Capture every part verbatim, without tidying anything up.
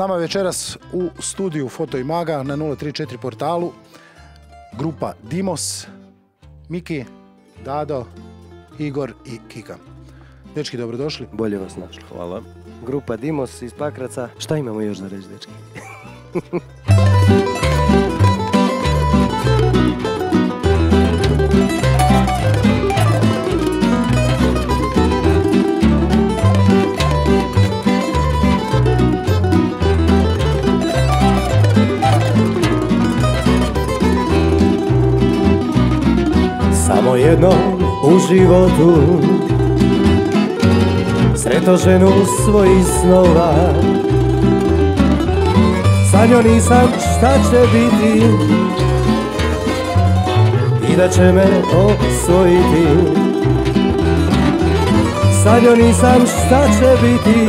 nama večeras u studiju Foto i Maga na nula tri četiri portalu grupa Dimos, Miki, Dado, Igor i Kika. Dečki, dobrodošli. Bolje vas našli. Hvala. Grupa Dimos iz Pakraca. Šta imamo još da reći, dečki? Samo jednom u životu sreto ženu svojih snova. Sa njom nisam šta će biti i da će me osvojiti. Sa njom nisam šta će biti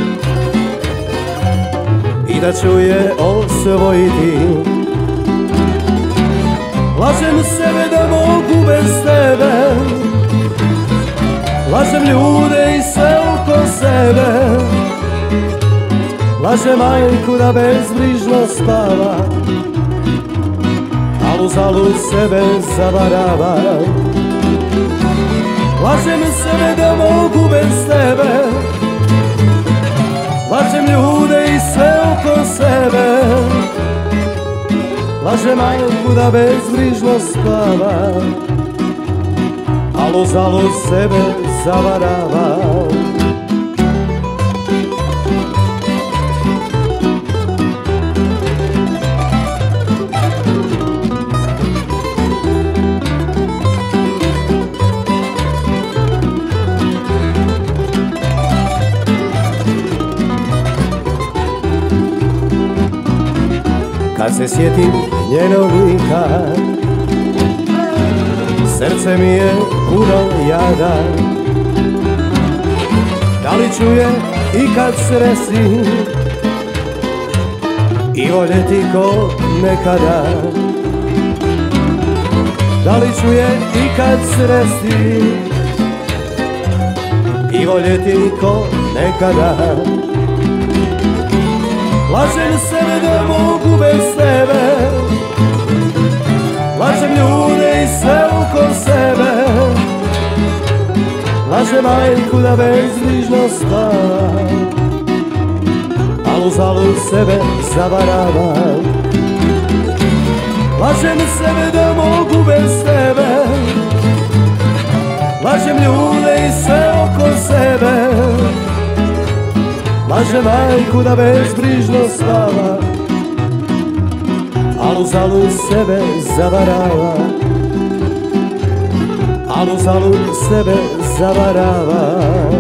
i da ću je osvojiti. Lažem sebe da mogu bez tebe, lažem ljude i sve oko sebe, lažem majku da bezbrižno spava, al uzalud sebe zavarava. Lažem sebe da mogu bez tebe, lažem ljude i sve oko sebe, lažem majku da bezbrižno spava, al uzalud sebe zavarava. Kad se sjetim njenog lika, srce mi je puno jada. Da li ću je ikad sresti i voljeti ko nekada? Da li ću je ikad sresti i voljeti ko nekada? Lažem sebe da mogu bez tebe, lažem ljude i sve oko sebe, lažem majku da bezbrižno spava, al uzalud sebe zavarava. Lažem sebe da mogu bez tebe, lažem ljude i sve oko sebe, lažem majku da bezbrižno spava, al uzalud sebe zavarava, al uzalud sebe zavarava.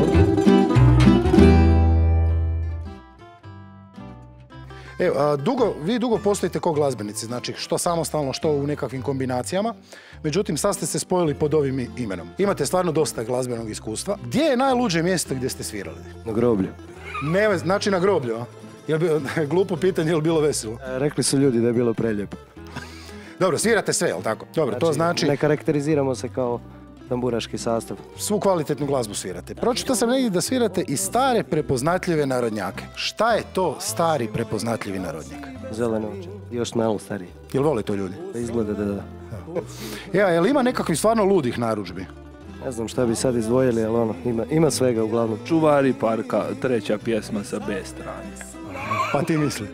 Evo, a, dugo, vi dugo postojite kao glazbenici, znači što samostalno, što u nekakvim kombinacijama. Međutim, sad ste se spojili pod ovim imenom. Imate stvarno dosta glazbenog iskustva. Gdje je najluđe mjesto gdje ste svirali? Na groblju. Ne, znači na groblju, a? Jel bi, glupo pitanje, je li bilo veselo? E, rekli su ljudi da je bilo prelijepo. Dobro, svirate sve, jel tako? Dobro, znači, to znači... Ne karakteriziramo se kao tamburaški sastav. Svu kvalitetnu glazbu svirate. Pročitao sam negdje da svirate i stare prepoznatljive narodnjake. Šta je to stari prepoznatljivi narodnjak? Zelene oči. Još malo stariji. Jel vole to ljudi? Izgleda da da. Ja, jel ima nekakvih stvarno ludih narudžbi? Ne znam šta bi sad izdvojili, ali ono, ima, ima svega uglavnom. Čuvari parka, treća pjesma sa B strane. Pa ti misli?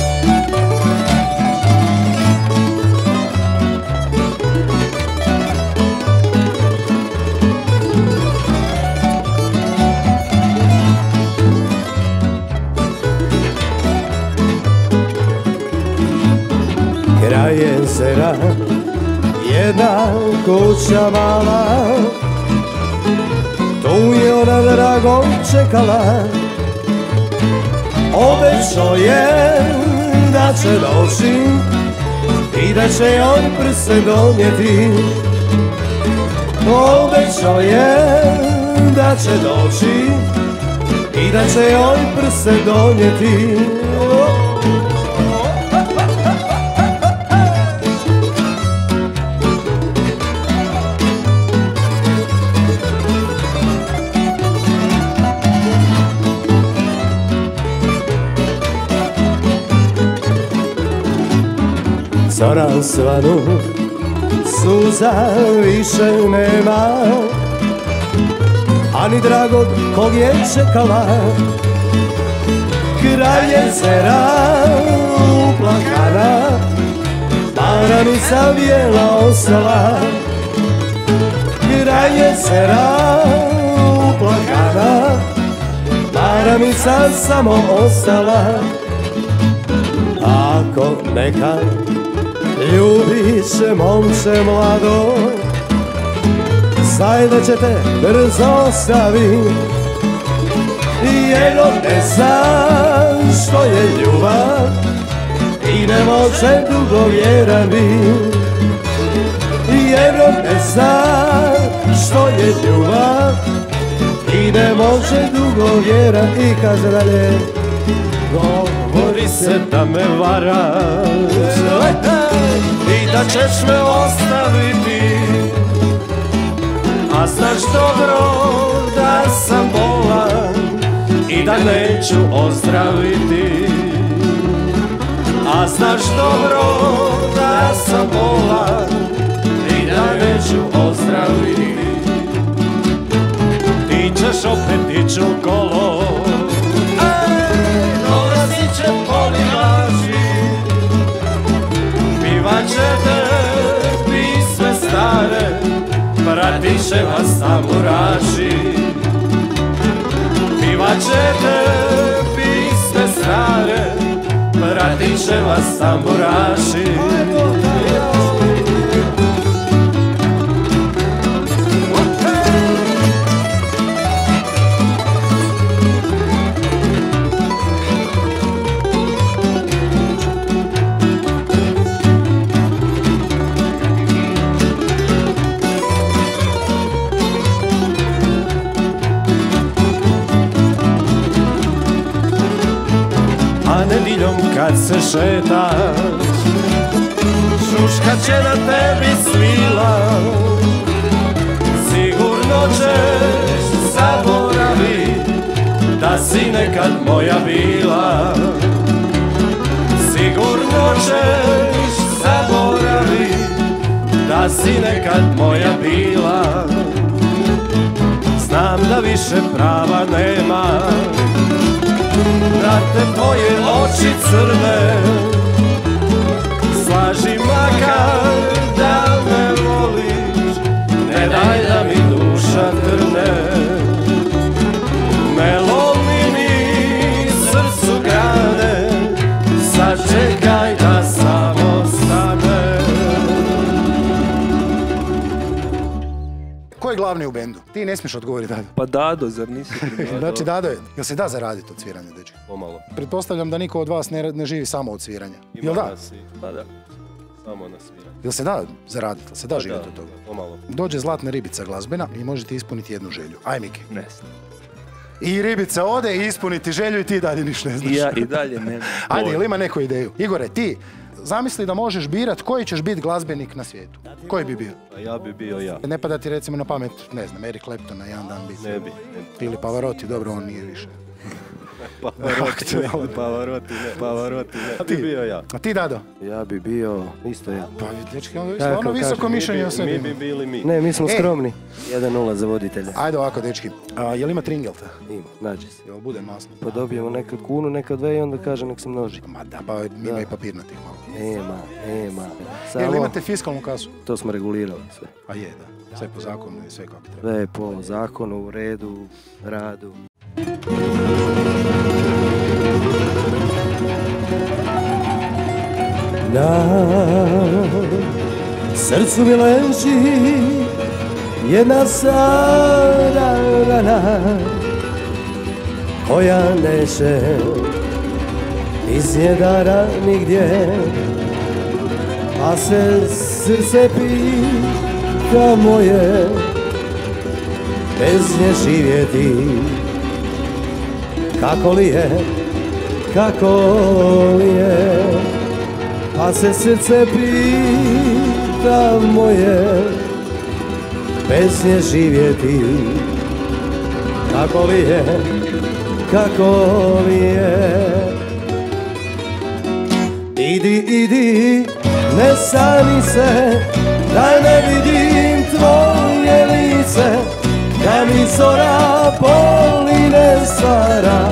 Kraj jezera, jedna kuća mala, tu je ona drago čekala. Obećao je da će doći i da će joj prse donijeti. Obećao je da će doći i da će joj prse donijeti. zoran svanu, suza više nema, ani dragog kog je čekala. Kraj jezera uplakana, paranica bijela ostala. Kraj jezera uplakana, paranica samo ostala. Ako nekad ljubiš momče mlado, znaj da će te brzo ostavit, jer on ne zna što je ljubav i ne može dugo vjeran bit. Jer on ne zna što je ljubav i ne može dugo vjeran. I kaže dalje, govori se da me varaš i da ćeš me ostaviti, a znaš dobro da sam bolan i da neću ozdraviti. A znaš dobro da sam bolan i da neću ozdraviti. Ti ćeš opet ići u kolo, dolazit će polivači, pivat ćete pisme stare, pratit će vas tamburaši. Pivat ćete pisme stare, pratit će vas tamburaši. A nedjeljom kad se šetaš, šuška će na tebi svila, sigurno ćeš zaboravit da si nekad moja bila. Sigurno ćeš zaboravit da si nekad moja bila. Znam da više prava nema, da te tvoje oči crne, slaži makar da me voliš, ne daj da mi duša trne. Ne lomi mi srcu grane, sačekaj da samo stane. Ko je glavni u bendu? Ti ne smiješ odgovoriti, Dado. Pa Dado, zar nisi? Znači, Dado je, jel se da zaraditi od sviranja, dečki? Pomalo. Pretpostavljam da niko od vas ne, ne živi samo od sviranja. Jel da? Nas i, pa da, samo na sviranje. Jel se da zaraditi? Jel se da živjeti od toga? Pomalo. Dođe zlatna ribica glazbena i možete ispuniti jednu želju. Aj, Miki. Ne znam. I ribica ode i ispuniti želju i ti dalje niš ne znaš. I ja i dalje nemam. Ajde, jel ima neku ideju? Igore, ti zamisli da možeš birat koji ćeš biti glazbenik na svijetu. Koji bi bio? A ja bi bio ja. Ne pada ti recimo na pamet, ne znam, Eric Clapton na jedan dan biti. Ne bi. Ne. Ili Pavarotti, dobro, on nije više. Pavarotti, ne, Pavarotti, ne, Pavarotti, ne. Ja bi bio ja. A ti, Dado? Ja bi bio isto ja. Pa, dečki, ono stvarno visoko mišljenje o sebi. Mi bi bili mi. Ne, mi smo E. skromni. jedan nula za voditelja. Ajde ovako, dečki. A, jel ima tringelta? Ima, nađe se. Jel bude masno? Pa dobijemo nekad kunu, nekad dve i onda kaže nek se množi. Ma da, pa ima i papirnatih malo. Nema, nema. Jel Samo, imate fiskalnu kasu? to smo regulirali sve. A je, da. Sve po zakonu i sve kako treba. Sve je po zakonu, u redu, radu. Na srcu mi leži jedna stara rana koja neće iz njedara nigdje, a se srce pita moje bez nje živjeti. Kako li je, kako li je, a se srce pita moje bez nje živjeti. Kako li je, kako li je. Idi, idi, ne sani se, da ne vidim tvoje lice, da mi zora boli ne stvara.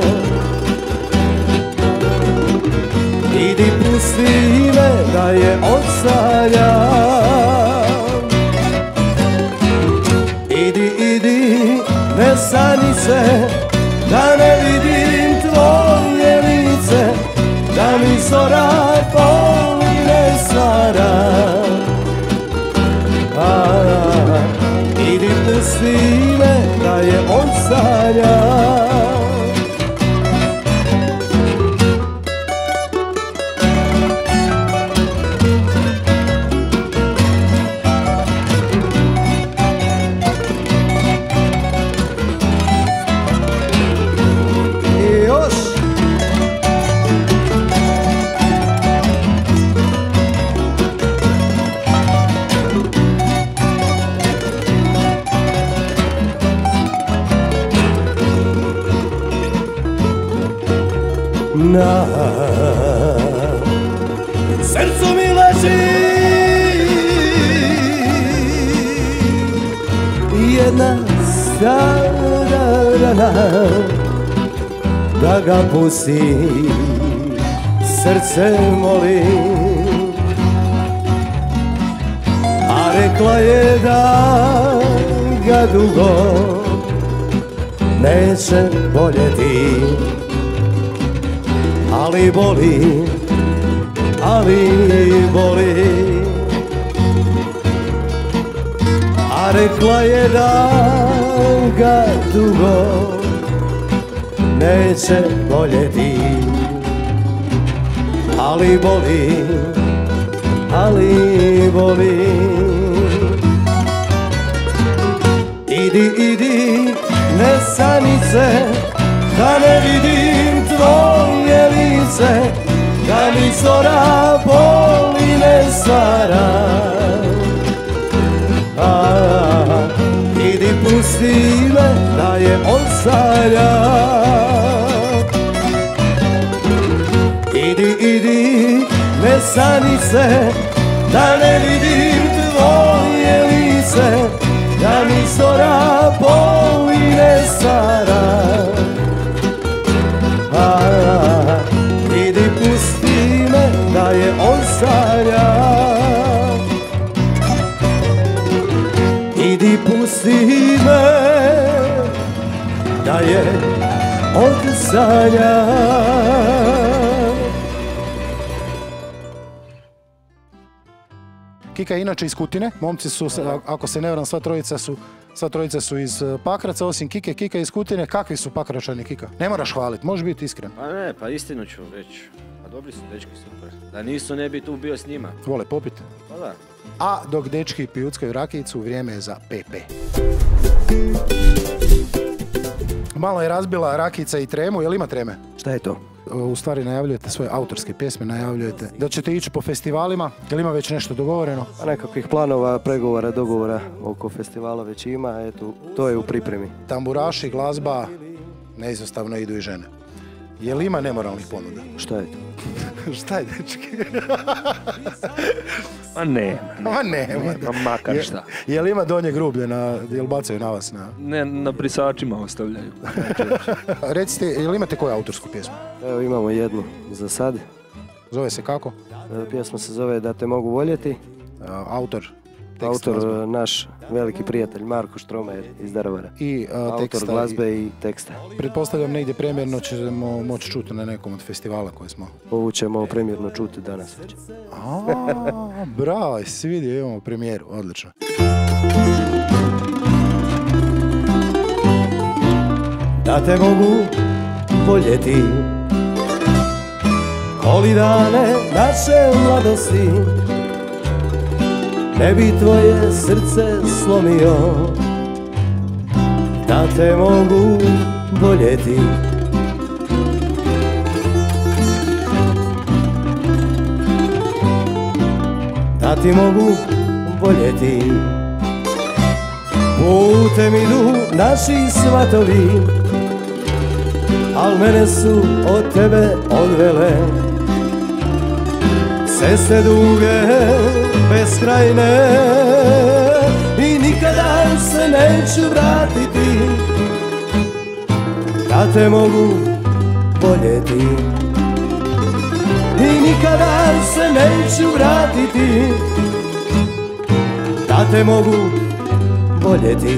Idi pusti me da je odsanjam. Idi, idi, ne sani se, da ne vidim tvoje lice, da mi zora boli ne stvara. Idi pusti me da je odsanjam. Na srcu mi leži jedna stara rana, da ga pusti, srce molim. A rekla je da ga dugo neće voljeti, ali boli, ali boli. A rekla je da ga dugo neće voljeti, ali boli, ali boli. Idi, idi, ne sani se, da ne vidim tvoje lice, da mi zora boli ne stvara. Idi pusti me da je odsanjam. Idi, idi, ne sani se, da ne vidim tvoje lice, da mi zora boli ne stvara. Idi pusti me da je odsanjam. Idi pusti me da je odsanjam. Kika je inače iz Kutine, momci su, ako se ne varam, sva trojica su Sva trojica su iz Pakraca, osim Kike. Kika iz Kutine. Kakvi su Pakračani, Kika? Ne moraš hvaliti, možeš biti iskren. Pa ne, pa istinu ću reći. Pa dobri su dečki, super. Da nisu, ne bi tu bio s njima. Vole popit? Pa da. A dok dečki pijuckaju rakijicu, vrijeme je za P P. Malo je razbila rakijica i tremu, jel ima treme? Šta je to? U stvari najavljujete svoje autorske pjesme, najavljujete da ćete ići po festivalima, jel ima već nešto dogovoreno? A nekakvih planova, pregovora, dogovora oko festivala već ima, eto, to je u pripremi. Tamburaši, glazba, neizostavno idu i žene. Jel ima nemoralnih ponuda? Šta je to? Šta je, dečki? Ma nema. Ma nema. Ma makar šta. Jel ima donje grublje, na, jel bacaju na vas? Na... Ne, na brisačima ostavljaju. Recite, jel imate koju autorsku pjesmu? Evo imamo jednu za sad. Zove se kako? Pjesma se zove Da te mogu voljeti. Autor? Tekst, autor glazbe. Naš veliki prijatelj Marko Štromajer iz Daruvara. I uh, autor teksta, glazbe i teksta. Pretpostavljam negdje premjerno ćemo moći čuti na nekom od festivala koje smo. Ovu ćemo premjerno čuti danas već. A, bravo, jesi vidio, imamo premijeru, odlično. Da te mogu voljeti, koli dane naše mladosti, ne bi tvoje srce slomio. Da te mogu voljeti, da ti mogu voljeti. Putem idu naši svatovi, al mene su od tebe odvele ceste duge, beskrajne, i nikada se neću vratiti da te mogu voljeti. I nikada se neću vratiti da te mogu voljeti.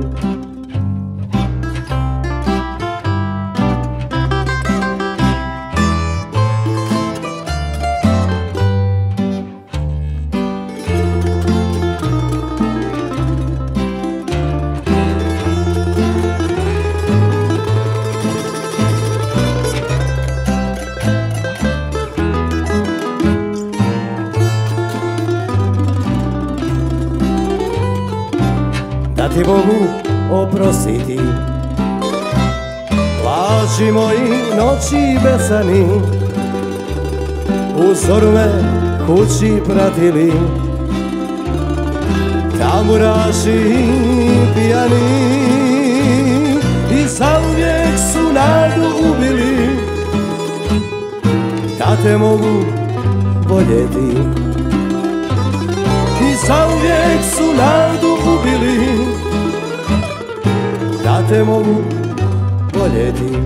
Da ti mogu oprostiti laži moji, noći besani, u zoru me kući pratili tamburaši pijani i zauvijek su nadu ubili da te mogu voljeti. I zauvijek su nadu ubili da te mogu voljeti,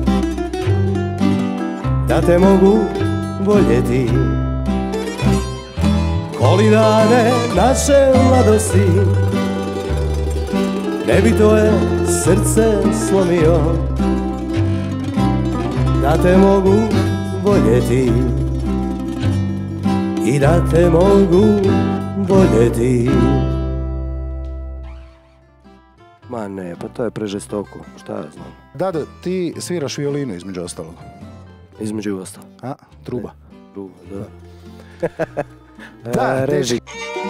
da te mogu voljeti. Koli dane naše mladosti ne bi tvoje srce slomio da te mogu voljeti i da te mogu voljeti. Ma ne, pa to je prežestoko, šta ja znam. Da, da, ti sviraš violinu između ostalog. Između ostalo. A, truba. Truba, da. Da, reži.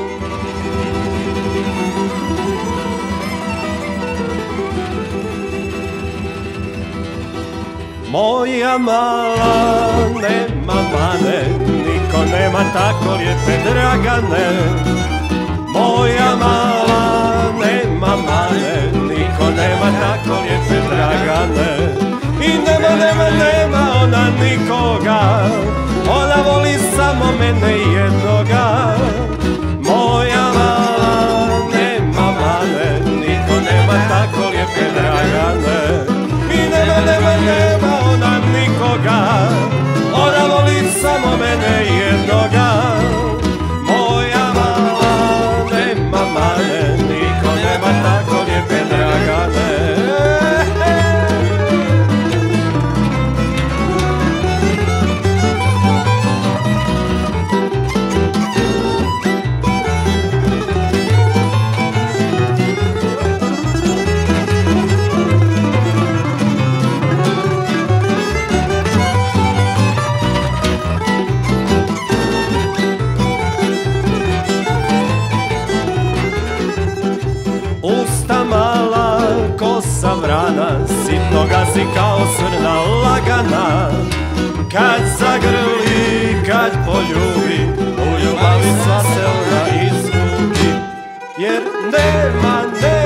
Moja mala nema mane, niko nema tako lijepe Dragane. Moja mala nema mane, niko nema tako lijepe Dragane. I nema, nema, nema ona nikoga, ona voli samo mene jednoga. Moja mala nema mane, niko nema tako lijepe Dragane. I nema, nema, nema ona nikoga, ona voli samo mene jednoga. Moja mala nema mane, niko nema tako lijepe Dragane. Usta mala, kosa vrana, sitno gazi kao srna lagana. Kad zagrli, kad poljubi, u ljubavi sva se ona izgubi. Jer nema, nema